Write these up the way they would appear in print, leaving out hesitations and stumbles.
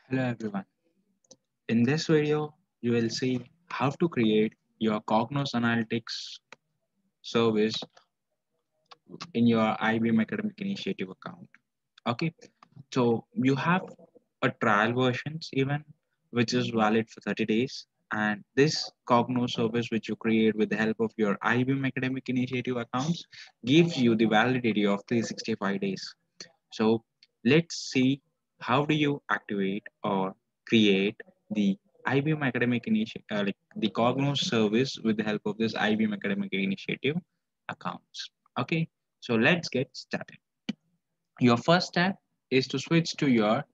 Hello everyone. In this video, you will see how to create your Cognos Analytics service in your IBM Academic Initiative account. Okay, so you have a trial versions even which is valid for 30 days, and this Cognos service which you create with the help of your IBM Academic Initiative accounts gives you the validity of 365 days. So let's see how do you activate or create the IBM Academic Initiative, like the Cognos service with the help of this IBM Academic Initiative accounts. Okay, so let's get started. Your first step is to switch to your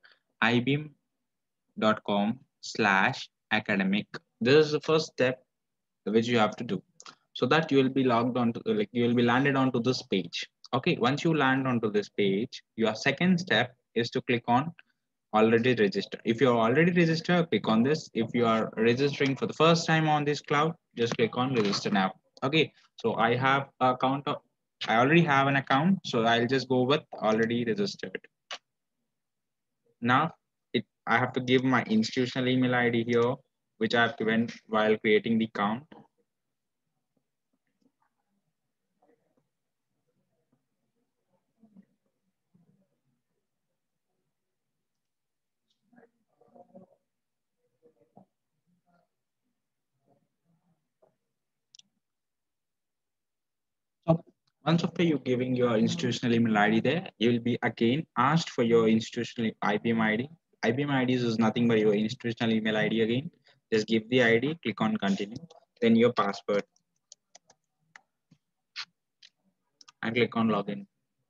ibm.com/academic. This is the first step which you have to do, so that you will be logged on to, like you will be landed onto this page. Okay, once you land onto this page, your second step is to click on already register. If you are already registered, click on this. If you are registering for the first time on this cloud, just click on register now. Okay, so I have a account of, I already have an account, so I'll just go with already registered. Now I have to give my institutional email ID here, which I have given while creating the account. So once after you giving your institutional email ID there, you will be again asked for your institutional IBM ID. IBM IDs is nothing but your institutional email ID again. Just give the ID, click on continue, then your password, and click on login.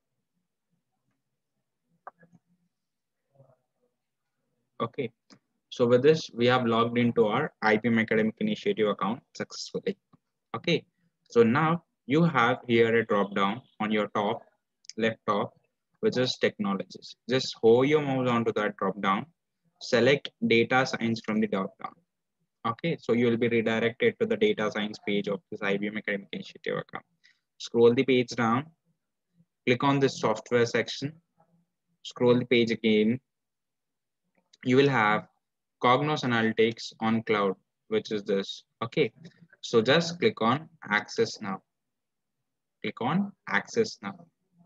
Okay. So with this, we have logged into our IBM Academic Initiative account successfully. Okay. So now you have here a drop down on your top left top, which is technologies. Just hold your mouse onto that drop down. Select data science from the drop down. Okay, so you will be redirected to the data science page of this IBM Academic Initiative account. Scroll the page down, click on the software section, scroll the page again. You will have Cognos Analytics on cloud, which is this. Okay, so just click on access now. Click on access now.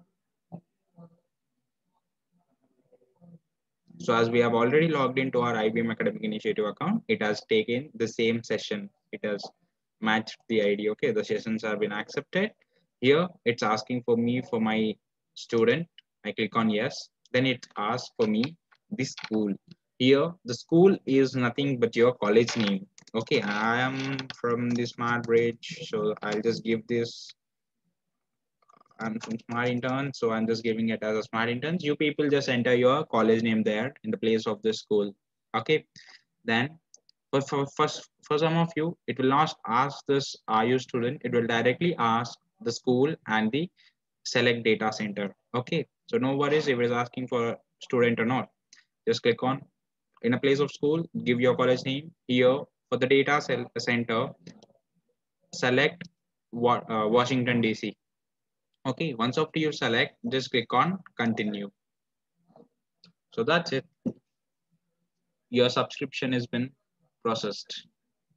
So as we have already logged into our IBM Academic Initiative account, it has taken the same session. It has matched the ID. Okay, the sessions have been accepted. Here it's asking for me for my student. I click on yes. Then it asks for me the school. Here the school is nothing but your college name. Okay, I am from the Smart Bridge, so I'll just give this. I'm from Smart Intern, so I'm just giving it as a Smart Intern. You people just enter your college name there in the place of this school. Okay, then but for some of you, it will not ask this are you student. It will directly ask the school and the select data center. Okay, so no worries if it is asking for student or not. Just click on in a place of school, give your college name. Here for the data center, select what Washington DC. Okay, once after you select, just click on continue. So that's it. Your subscription has been processed.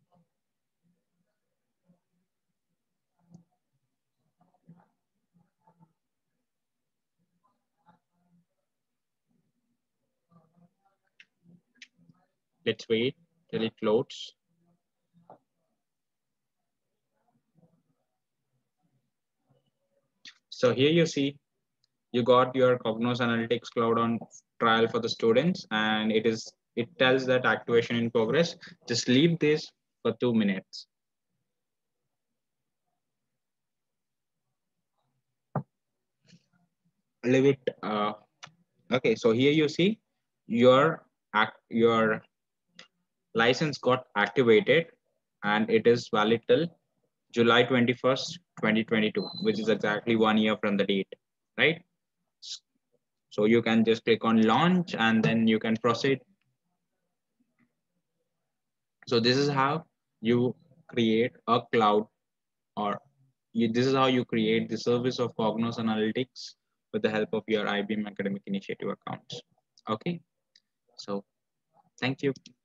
Let's wait till it loads. So here you see you got your Cognos Analytics Cloud on trial for the students, and it tells that activation in progress. Just leave this for 2 minutes. Leave it. Okay, so here you see your license got activated, and it is valid till July 21st, 2022, which is exactly 1 year from the date, right? So you can just click on launch and then you can proceed. So this is how you create a cloud, or this is how you create the service of Cognos Analytics with the help of your IBM Academic Initiative accounts. Okay, so Thank you.